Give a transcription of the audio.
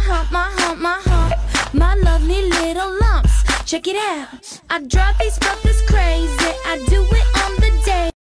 hump, my hump, my hump, my lovely little lumps. Check it out. I drive these brothers crazy.